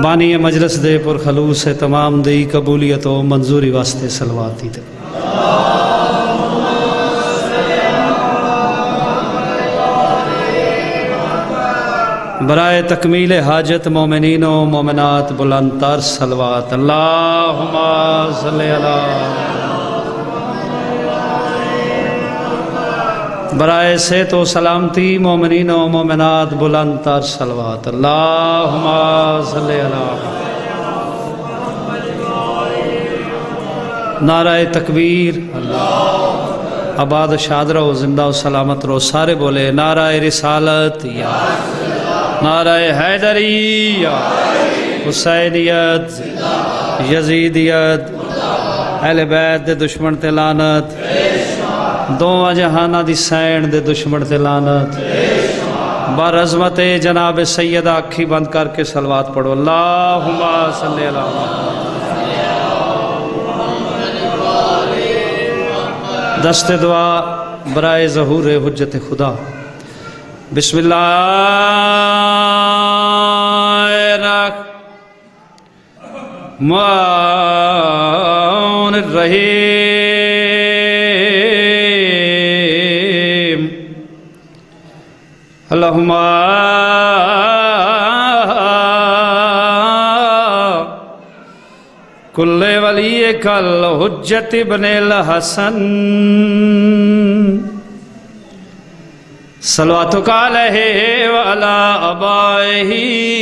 بانی مجلس دے پر خلوص تمام دی قبولیت و منظوری واسطے صلوات دی برائے تکمیل حاجت مومنین و مومنات بلند تر صلوات اللہم صلی اللہ برائے صحت و سلامتی مومنین و مومنات بلند تر صلوات اللہم صلی اللہ نعرہ تکبیر آباد شاد رہو زندہ و سلامت رہو سارے بولے نعرہ رسالت یا نعرہ حیدری یا حسینیت یزیدیت اہل بیت دے دشمن تے لعنت دو جہانہ دی سین دے دشمن تے لعنت بر عظمت جناب سیدہ اکھی بند کر کے صلوات پڑھو اللہم صلی اللہ دست دعا برائے ظہور حجت خدا بسم اللہ الرحمن الرحیم اللہم کل ولی کل حجت ابن الحسن صلواتک علیہ وعلا آبائہ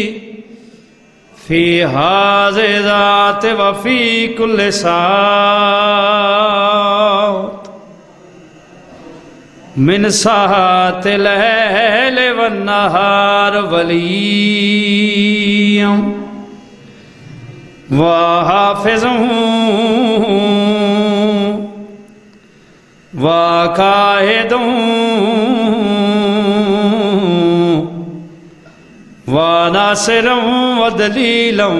فی حاضر ذات وفی کل ساعت من ساعت اللیل والنہار ولیم وحافظوں وقائدوں وناصروں ودلیلوں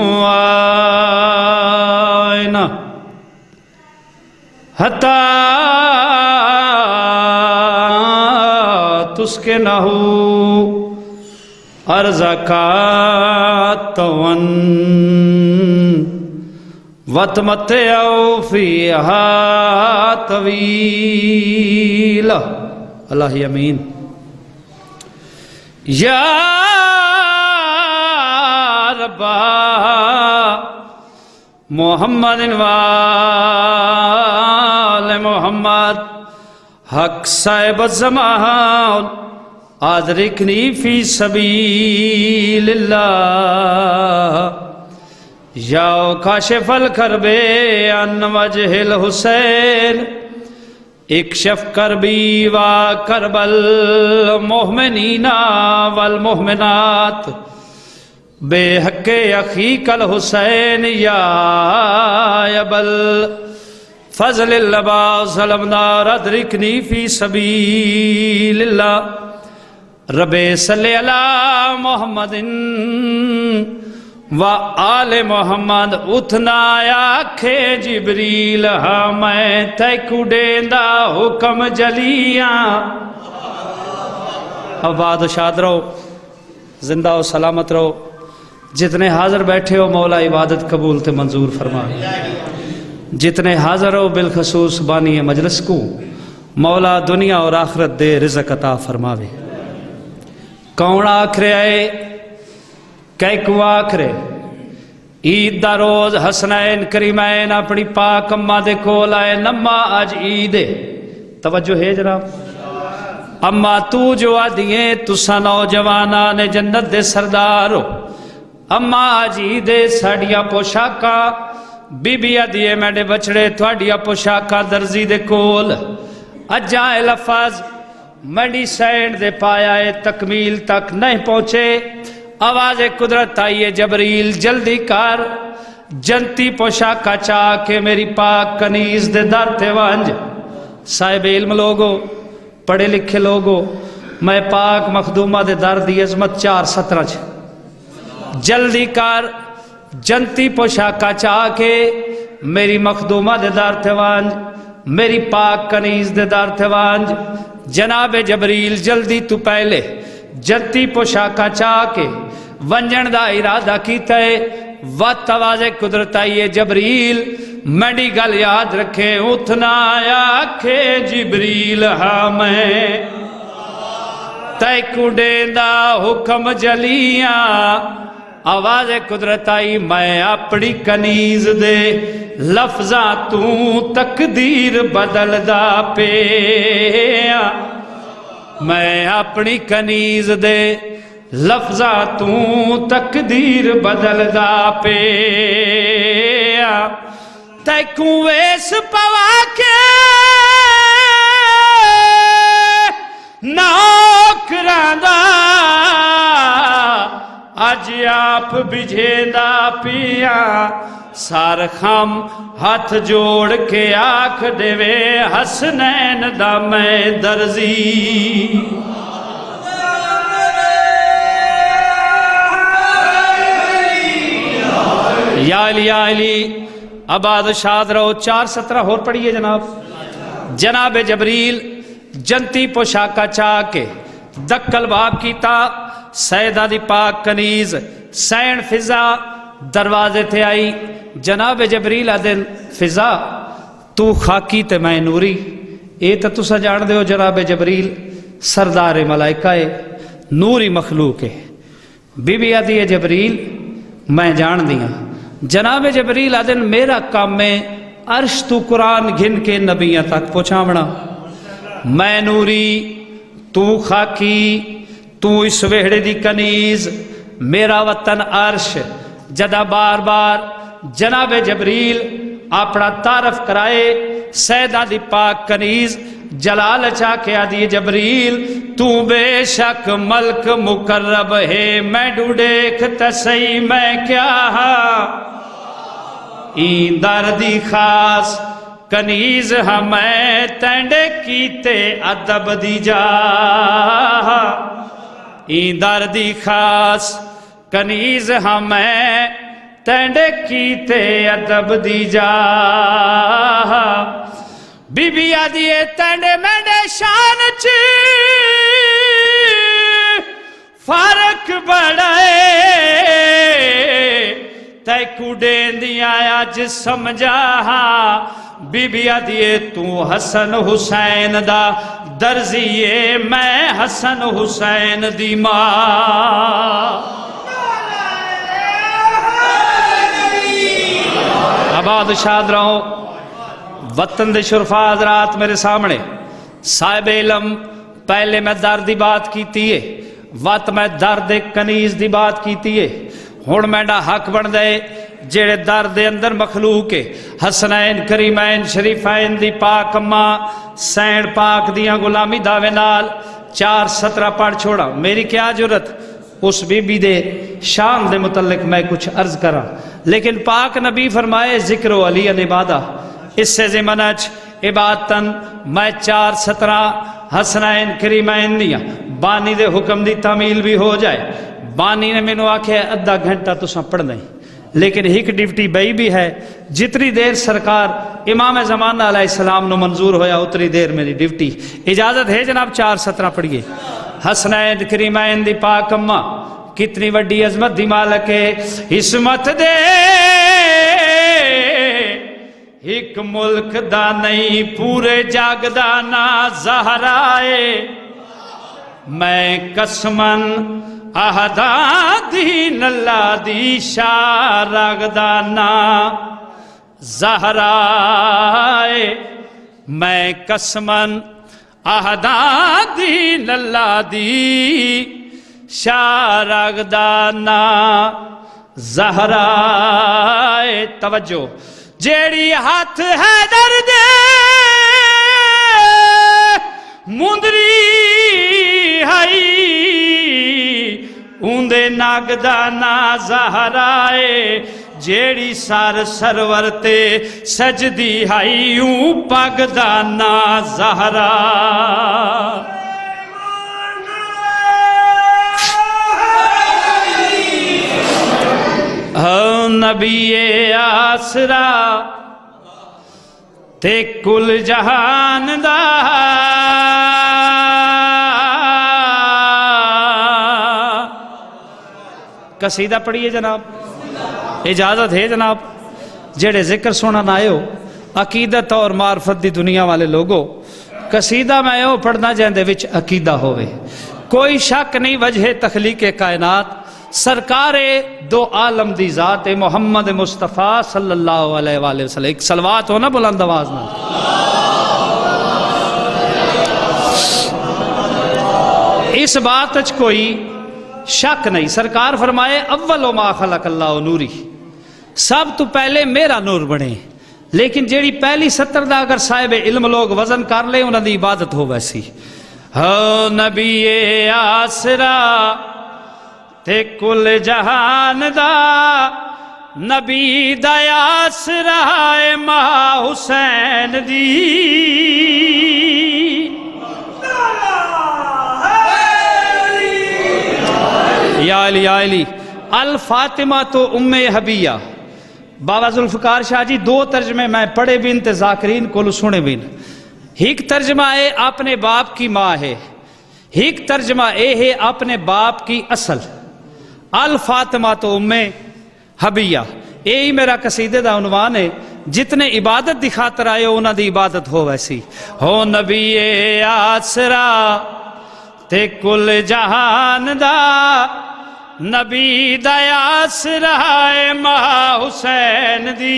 آئینہ حتی تسکنہو ارزقاتون وتمتعو فیہا طویل اللہ امین یا ربا محمد وآل محمد حق صاحب الزمان ادرکنی فی سبیل اللہ یا کاشف الکرب عن وجہ الحسین اکشف کربی و کرب المؤمنین والمؤمنات بے حق اخیک الحسین یا ابل فضل اللہ ظلمنا ادرکنی فی سبیل اللہ رب صلی اللہ محمد و آل محمد اتنا آکھے جبریل میں تیکو دیندہ حکم جلیاں آباد شاد رہو زندہ و سلامت رہو جتنے حاضر بیٹھے ہو مولا عبادت قبول تے منظور فرما جتنے حاضر ہو بالخصوص بانی مجلس کو مولا دنیا اور آخرت دے رزق عطا فرماوے کون آکھرے آئے کیکو آکھرے عید دا روز حسنین کریمین اپنی پاک اممہ دے کول آئے نمہ آج عید توجہ ہے جناب اممہ تو جو آدھیے تسا نوجوانان جنت دے سردارو اممہ آج عید ساڑیا پوشاکا بی بی آدھیے میڈے بچڑے تھوڑیا پوشاکا درزی دے کول اجائے لفظ میڈی سینڈ دے پایا تکمیل تک نہیں پہنچے آواز قدرت آئیے جبریل جلدی کر جنتی پوشاکا چاہ کے میری پاک کنیز دے در تے وانج صاحب علم لوگو پڑھے لکھے لوگو میں پاک مخدومہ دے در دی عظمت 4:17 جلدی کر جنتی پوشاکا چاہ کے میری مخدومہ دے در تے وانج میری پاک کنیز دے در تے وانج جناب جبریل جلدی تو پہلے جنتی پوشاکا چاہ کے ونجن دا ارادہ کیتا ہے وقت آواز قدرت آئیے جبریل میڈی گل یاد رکھیں اتنا آکھے جبریل ہاں میں تے کڈیں دا حکم جلیاں آواز قدرت آئی میں اپنی کنیز دے لفظاں تو تقدیر بدل دا پیا میں اپنی کنیز دے لفظاں تو تقدیر بدل دا پیا تے کویس پوا کے نوکراں دا اج آپ بجھیندہ پیا سار خام ہاتھ جوڑ کے آنکھ دے وے حسنین دا میں درزی یا علی آباد شاد رہو 4:17 اور پڑھئیے جناب جناب جبریل جنتی پوشاکا چاہ کے دکل باب کیتا سیدہ دی پاک کنیز سین فضا دروازے تھے آئی جناب جبریل آدن فضا تو خاکی تے میں نوری اے تا تسا جان دے ہو جناب جبریل سردار ملائکہ ہے نوری مخلوق ہے بی بی آدھی ہے جبریل میں جان دیا جناب جبریل آدن میرا کام میں عرش تو قرآن گھن کے نبیوں تک پہنچاونا میں نوری تو خاکی تو اس وہڑے دی کنیز میرا وطن عرش جدہ بار بار جناب جبریل اپنا تعارف کرائے سیدہ دی پاک کنیز جلال چاہ کے آدھی جبریل تو بے شک ملک مقرب ہے میں ڈوڑیک تسی میں کیا ہاں این دردی خاص کنیز ہمیں تینڈے کیتے ادب دی جا این دردی خاص کنیز ہمیں تینڈے کیتے ادب دی جا بی بی آدھیے تینڈے میڈے شان چی فرق بڑھائے تے کڈین دیا آج سمجھا بی بی آدھیے تو حسن حسین دا درزیے میں حسن حسین دی ماں آباد شاد رہو وطن دے شرفا حضرات میرے سامنے صاحب علم پہلے میں درد دی بات کیتی ہے وقت میں درد کنیز دی بات کیتی ہے ہون میں ڈا حق بن دے جیڑے درد اندر مخلوق ہے حسنین کریمین شریفین دی پاک ماں سین پاک دیاں غلامی دعوے نال 4:17 پڑھ چھوڑا میری کیا جرت اس بی بی دے شان دے متعلق میں کچھ عرض کرا لیکن پاک نبی فرمائے ذکر و علی عبادہ اس سے زمانچ عبادتاً میں 4:17 حسنین کریمین دیا بانی دے حکم دی تعمیل بھی ہو جائے بانی نے میں آکھے ادھا گھنٹہ تو ساں پڑھ نہیں لیکن ایک ڈیوٹی بئی بھی ہے جتنی دیر سرکار امام زمانہ علیہ السلام نو منظور ہویا اتری دیر میری ڈیوٹی اجازت ہے جناب 4:17 پڑھئیے حسنین کریمین دی پاک اماں کتنی وڈی عظمت دی مالک ہے عصمت دے ایک ملک دا نہیں پورے جاگ دا نا زہرائے میں قسمن اہدا دین اللہ دی شارگ دا نا زہرائے میں قسمن اہدا دین اللہ دی شارگ دا نا زہرائے توجہ جیڑی ہاتھ حیدر دے مندری ہائی اوندے ناگدانا زہرائے جیڑی سار سرورتے سجدی ہائی اون پاگدانا زہرا نبی آسرا تے کل جہان دا قصیدہ پڑھیے جناب، اجازت ہے جناب؟ جڑے ذکر سنن آئے ہو عقیدت اور معرفت دی دنیا والے لوگوں، قصیدہ میں او پڑھنا جہندے وچ عقیدہ ہوئے، کوئی شک نہیں وجہ تخلیق کائنات سرکار دو عالم دی ذات محمد مصطفیٰ صلی اللہ علیہ وآلہ وسلم۔ ایک صلوات ہو نا بلند آواز میں۔ اس بات اچ کوئی شک نہیں، سرکار فرمائے اول ما خلق اللہ نوری، سب تو پہلے میرا نور بنے، لیکن جیڑی پہلی 70 دا اگر صاحب علم لوگ وزن کر لیں انہاں دی عبادت ہو ویسی۔ ہو نبی آسرا تے کل جہان دا، نبی دا آسرا ماں حسین دی، یا علی یا علی الفاطمہ تو ام حبیہ۔ بابا ذوالفقار شاہ جی دو ترجمے میں پڑھے بین تے ذاکرین کو سنے بین۔ ایک ترجمہ ہے اپنے باپ کی ماں ہے، ایک ترجمہ اے ہے اپنے باپ کی اصل، الفاطمہ تو ام حبیہ۔ یہی میرا قصیدے دا عنوان ہے، جتنے عبادت دی خاطر آئے ہو انہاں دی عبادت ہو ویسی۔ ہو نبی آسرا تے کل جہان دا، نبی دا آسرا ماں حسین دی،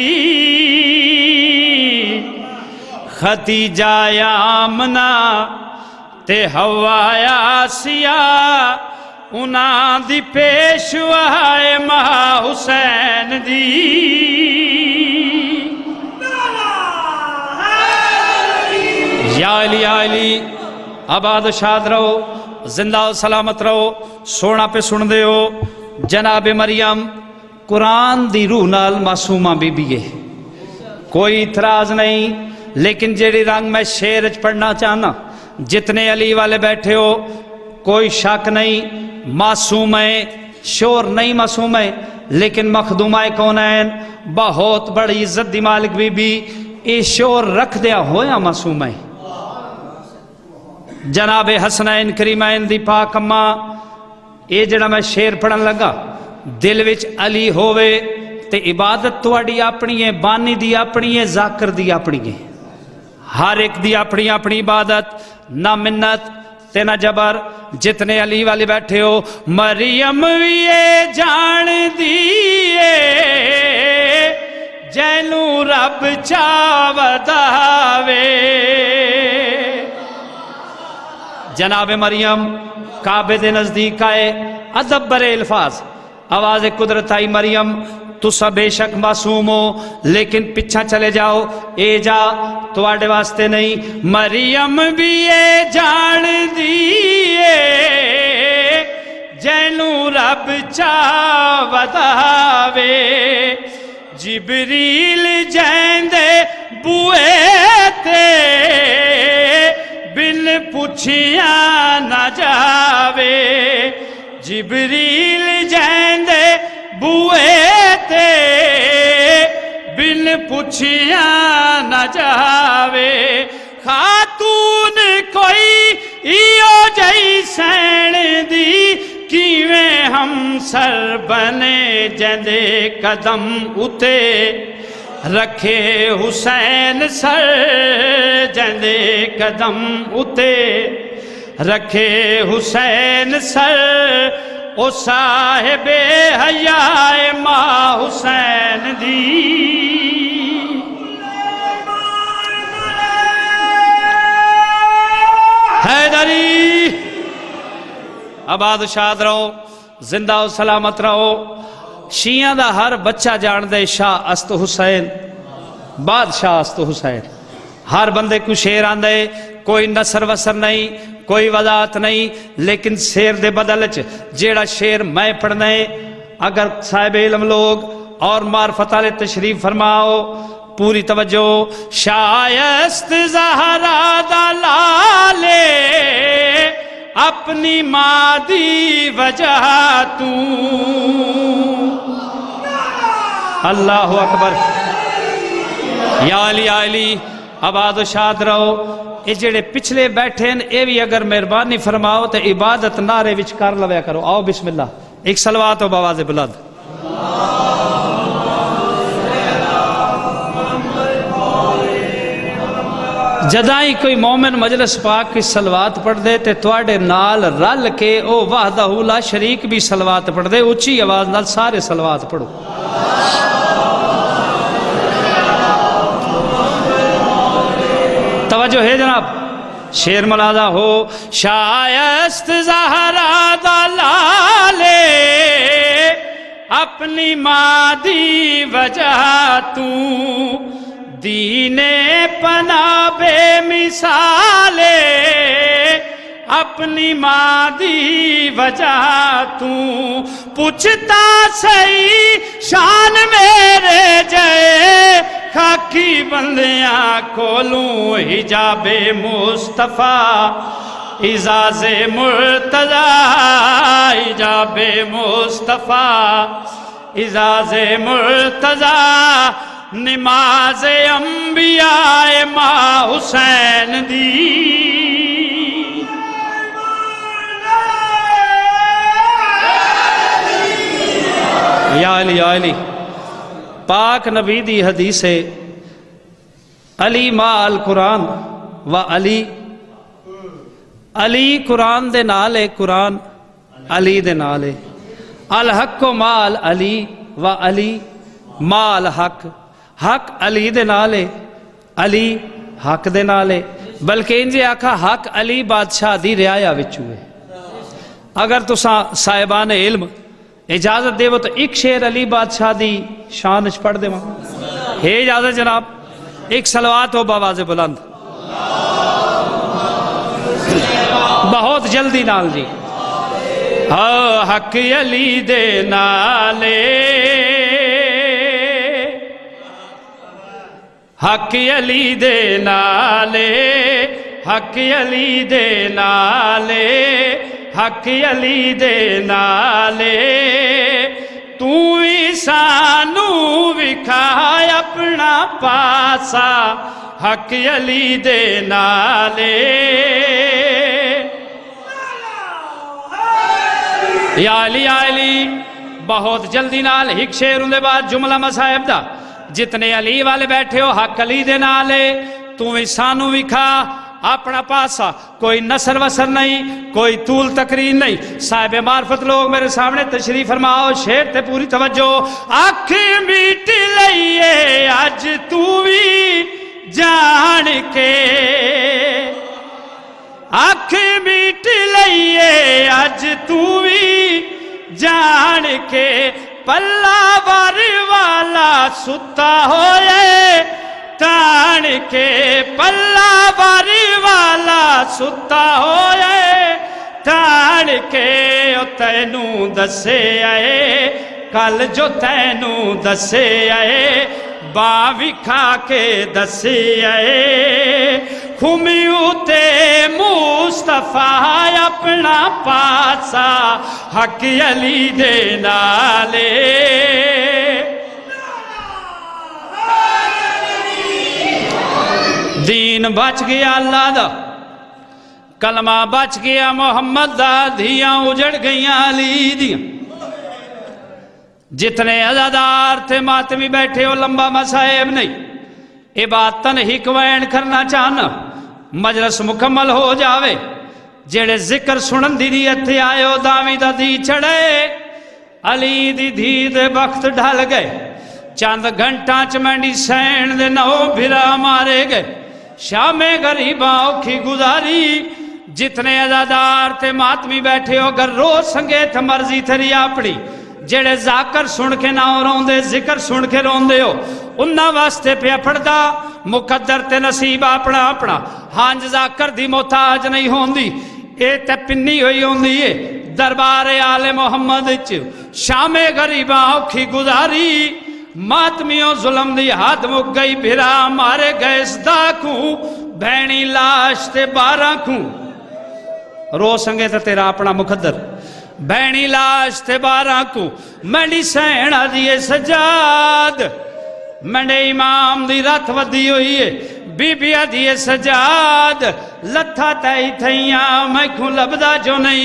ختیجہ آمنہ تے حوا آسیہ، انہاں دی پیشوا ماں حسین دی۔ یا علی یا علی آباد شاد رہو، زندہ و سلامت رہو، سونا پہ سن دے ہو۔ جناب مریم قرآن دی روح نال معصومہ بی بی ہے، کوئی اعتراض نہیں، لیکن جیڑی رنگ میں شعر پڑھنا چاہنا، جتنے علی والے بیٹھے ہو کوئی شک نہیں، معصوم ہے، شور نہیں معصوم ہے، لیکن مخدومہ کونین بہت بڑی عزت دی مالک بی بی اے شور رکھ دیا ہویا معصوم ہے۔ جناب حسنین کریمین دی پاک اماں، اے جڑا میں شعر پڑھن لگا دل وچ علی ہوئے تے عبادت تواڈی اپنی ہے، بانی دی اپنی ہے، ذاکر دی اپنی ہے، ہر ایک دی اپنی اپنی عبادت، نہ منت تے نہ جبر۔ جتنے علی والے بیٹھے ہو، مریم وی جان دیئے جینو رب چاوداوے۔ جناب مریم کعبے دے نزدیک آئے، ادب برے الفاظ، آواز قدرت آئی، مریم تو سب بے شک معصوم ہو، لیکن پیچھا چلے جاؤ، اے جا تو آڑے واسطے نہیں، مریم بھی اے جان دیئے جینو رب چاوداوے۔ جبریل جیندے بوئے تے بن پوچھیاں نہ جاوے، جبریل جیندے بوئے تے بن پوچھیاں نہ جاوے۔ خاتون کوئی ایو جئی سین دی، کیویں ہم سر بنے جندے قدم اتے، رکھے حسین سر جندے قدم اتے، رکھے حسین سر او صاحب حیاء ماں حسین دی۔ حیدری آباد شاد رہو، زندہ و سلامت رہو۔ شیعہ دا ہر بچہ جان دے شاہ است حسین، بادشاہ است حسین۔ ہر بندے کو شیر آندے، کوئی نصر وصر نہیں، کوئی وضاحت نہیں، لیکن شیر دے بدلچ جیڑا شیر میں پڑھنے، اگر صاحب علم لوگ اور معرفت والے تشریف فرماؤ، پوری توجہ۔ شایست زہرا دا لالے اپنی مادی وجہ تو، اللہ اکبر، یا علی یا علی آباد و شاد رہو۔ یہ جڑے پچھلے بیٹھے ہیں اے بھی اگر مہربانی فرماؤ تو عبادت نعرے وچ کر لویا کرو۔ آؤ بسم اللہ، ایک صلوات و بآواز بلند جدائی کوئی مومن مجلس پاک کی صلوات پڑھ دے تے تواڈے نال رل کے او وحدہ لا شریک بھی صلوات پڑھ دے، اونچی آواز نال سارے صلوات پڑھو۔ توجہ ہے جناب، شیر ملازہ ہو شائست زہرا دلالے اپنی مادی وجہ تو دین پناہ بے مثالے اپنی مادی وجہ تو پوچھتا صحیح شان میرے جائے خاکی بندیاں کھولوں حجاب مصطفیٰ اعزاز مرتضی حجاب مصطفیٰ اعزاز مرتضی نماز انبیاء ماں حسین دی یا علی یا علی پاک نبی دی حدیث ہے علی ما القرآن و علی علی قرآن دے نالے قرآن علی دے نالے الحق و مال علی و علی مال حق حق علی دے نالے علی حق دے نالے بلکہ انجے آکھا حق علی بادشاہ دی رعایا وچوں ہے۔ اگر تساں صاحبان علم اجازت دے وہ تو ایک شعر علی بادشاہ دی شانش پڑھ دے وہاں ہے اجازت جناب؟ ایک صلوات ہو بآواز بلند بہت جلدی نال جی حق علی دے نالے حق علی دے نالے حق علی دے نالے حق علی دے نالے تو ہی سانو وکھائے اپنا پاسا حق علی دے نالے یا علی یا علی بہت جلدی نال ایک شعر دے بعد جملہ مصاحب دا جتنے علی والے بیٹھے ہو حق علی دے نالے تو ہی سانو وکھا اپنا پاسا کوئی نثر وسر نہیں کوئی طول تقریر نہیں صاحب معرفت لوگ میرے سامنے تشریف فرماؤ شعر تے پوری توجہ آنکھ میٹ لئیے آج تو بھی جان کے آنکھ میٹ لئیے آج تو بھی جان کے پلہ بار والا ستا ہوئے تان کے پلہ باری والا ستا ہوئے تان کے تینوں دسے آئے کل جو تینوں دسے آئے باوی کھا کے دسے آئے کھمیوں تے مصطفیٰ اپنا پاسا حق علی دے نالے دین بچ گیا اللہ دا کلمہ بچ گیا محمد دا دھیاں اجڑ گئیاں علی دیاں جتنے عزادار تھے ماتمی بیٹھے ہو لمبا مصائب نہیں اے بات تنہیک وین کرنا چاہنا مجلس مکمل ہو جاوے جیڑے ذکر سنن دی نیت تھے آئے ہو دامی دا دی چڑھے علی دی دھی دے وقت ڈھل گئے چاند گھنٹاں چمینڈی سین دے نو بھرا مارے گئے شام غریباں اوکھی گزاری جتنے عزادار تھے ماتمی بیٹھے ہو گر رو سنگے تھے مرضی تھری اپنی جیڑے ذاکر سن کے نہ روندے ذکر سن کے روندے ہو انہاں واسطے پہ پڑھدا مقدر تے نصیب اپنا اپنا ہانج ذاکر دی محتاج نہیں ہوندی اے تے پنی ہوئی ہوندی ہے دربار آل محمد شام غریباں اوکھی گزاری ماتمیوں ظلم دی ہاتھ مک گئی بھرا مارے گئے اس داکوں بھینی لاش تے 12 کوں رو سنگے تے تیرا اپنا مقدر بھینی لاش تے 12 کوں مینڈی سینہ دیئے سجاد مینڈے امام دی رات ودی ہوئی ہے بی بی دیئے سجاد لتھا تائی تھیاں میں کھوں لبدا جو نہیں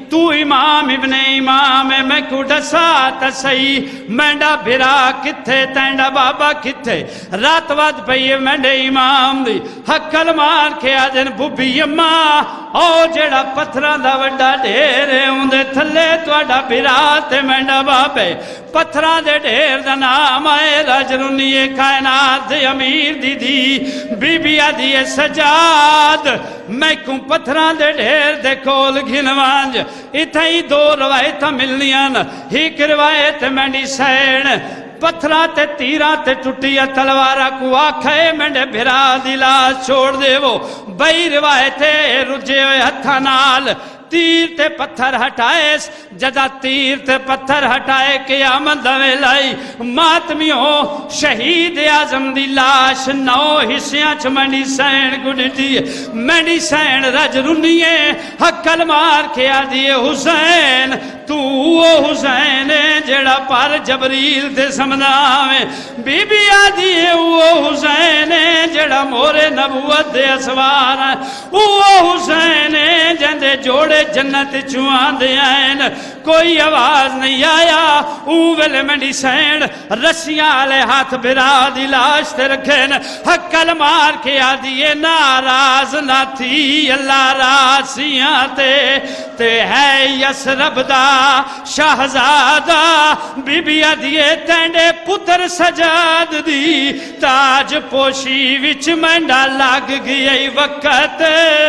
تو امام ابن امام ہے میں کو دسا تا سہی مینڈا بھرا کتھے تینڈا بابا کتھے رات واد پئیے مینڈے امام دی حقل مار کے آجن بوبی اماں او جڑا پتھران دا وڈا ڈھیر ہے اندے تھلے توڑا بھرا تے مینڈا بابے پتھران دے ڈھیر دا نام آئے رجرنی کائنات دے امیر دی بی بی آدھی سجاد میں کوں پتھران دے ڈھیر دے کول گھنوانج اتھا ہی دو روایتہ ملنیاں ایک روایت مینڈی سین پتھران تے تیران تے ٹوٹیا تلوارا کو آکھے مینڈے بھرا دلاس چھوڑ دے وہ بئی روایتے رجے ہوئے ہتھا نال تیر تے پتھر ہٹائے جدا تیر تے پتھر ہٹائے قیامت دوے لائی ماتمیوں شہید اعظم دی لاش 9 حصیاں چھ مینڈی سین کو ڈٹی مینڈی سین رج رنیے حقل مار کے آدھیے حسین تو وہ حسین جڑا پر جبریل تے سمدھاویں بی بی آدھیے وہ حسین جڑا مورے نبوت دے اسوار وہ حسین جندے جوڑے جنت چوان دے آئین کوئی آواز نہیں آیا اوویل مینڈی سین رسیاں لے ہاتھ بھرا دی لاش تے رکھین حقل مار کے آدھیے ناراض نہ تھی اللہ راسیاں تے ہے یسرب دا شہزادہ بی بی آدھیے تینڈے پتر سجاد دی تاج پوشی وچ مینڈا لگ گئی وقت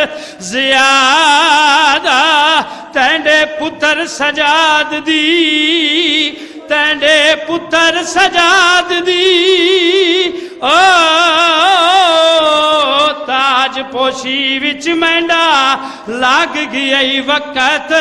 زیادہ تینڈے پتر سجاد دی تینڈے پتر سجاد دی تاج پوشی وچ مینڈا لگ گئی وقت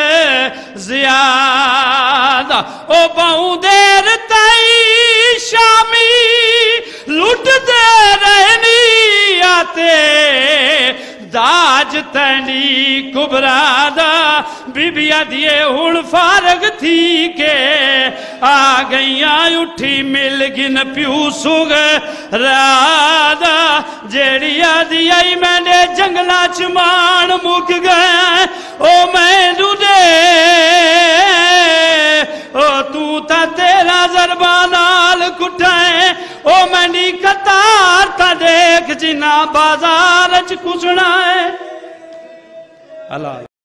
زیادہ او باؤں دیر تائی شامی لٹ دے رہنی آتے داج تینی کبرادہ بی بی آدھیے ہون فارغ تھی کہ آگئیاں اٹھی مل گن پیو سوگ رادہ جیڑی آدھیائی میں نے جنگلہ چمان مک گئے او میں دے او تو تا تیرا ضربانال کٹھائیں او میں نی قطار تا دیکھ جنا بازار چ کسنا ہے اللہ